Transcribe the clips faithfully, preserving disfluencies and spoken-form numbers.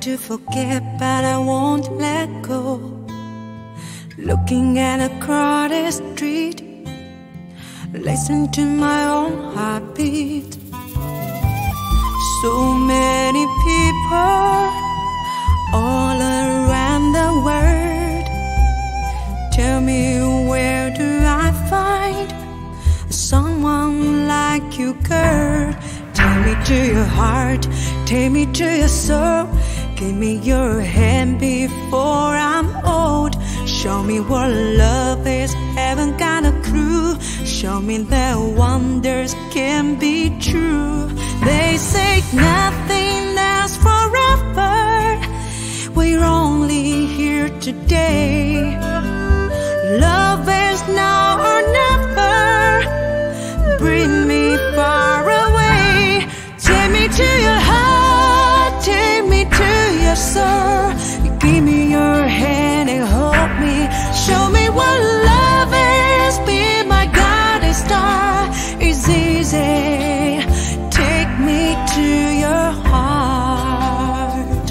to forget, but I won't let go. Looking at a crowded street, listen to my own heartbeat. So many people all around the world. Tell me, where do I find someone like you, girl? Take me to your heart, take me to your soul. Give me your hand before I'm old. Show me what love is, haven't got a clue. Show me that wonders can be true. They say nothing lasts forever. We're only here today. Love is now or never. Bring me far away. Take me to your heart, take me to your soul. Give me your hand and hold me. Show me what love is, be my guiding star. It's easy, take me to your heart.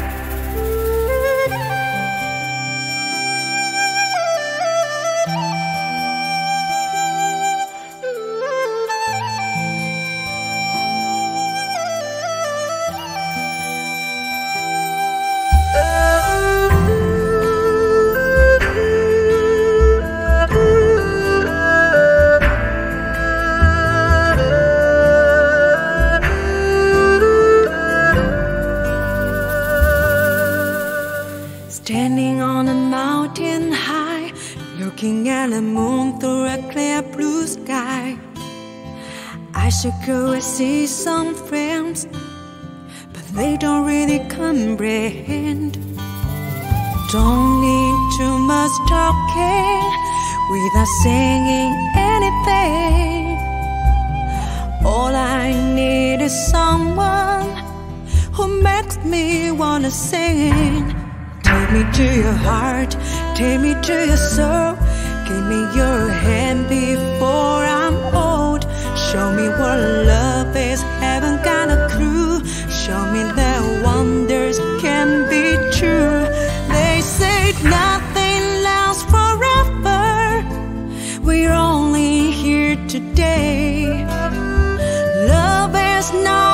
Standing on a mountain high, looking at the moon through a clear blue sky. I should go and see some friends, but they don't really comprehend. Don't need too much talking without saying anything. All I need is someone who makes me wanna sing. Take me to your heart, take me to your soul. Give me your hand before I'm old. Show me what love is, haven't got a clue. Show me that wonders can be true. They say nothing lasts forever. We're only here today. Love is not